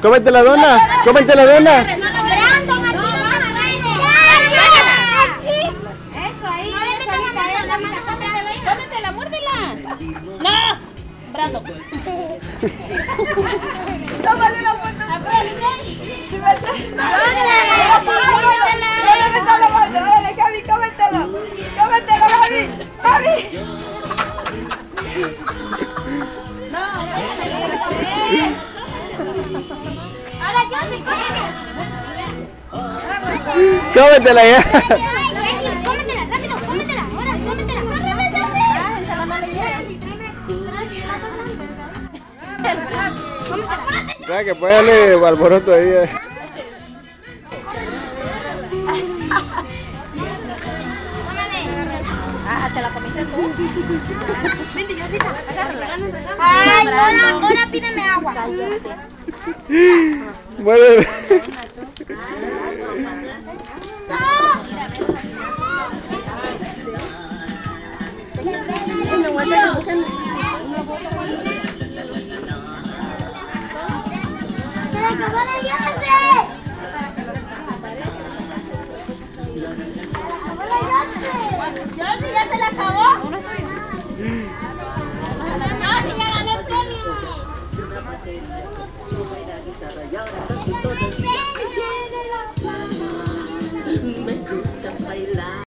Cómete la dona. Cómete la dona. Cómetela, muérdela. No. Brando. Tómale una foto. Dale, Gaby, cómetelo. Cómetelo, Gaby. Gaby. Ahora yo sí, cómetela. Cómetela ya. Cómetela, rápido, cómetela. Ahora, cómetela. Vea que puede darle alboroto ahí. Ah, ¿te la comiste tú? Vente, Diosita, agárrala. Ay, ahora pídeme agua. Bueno. ¡Ya se la acabó!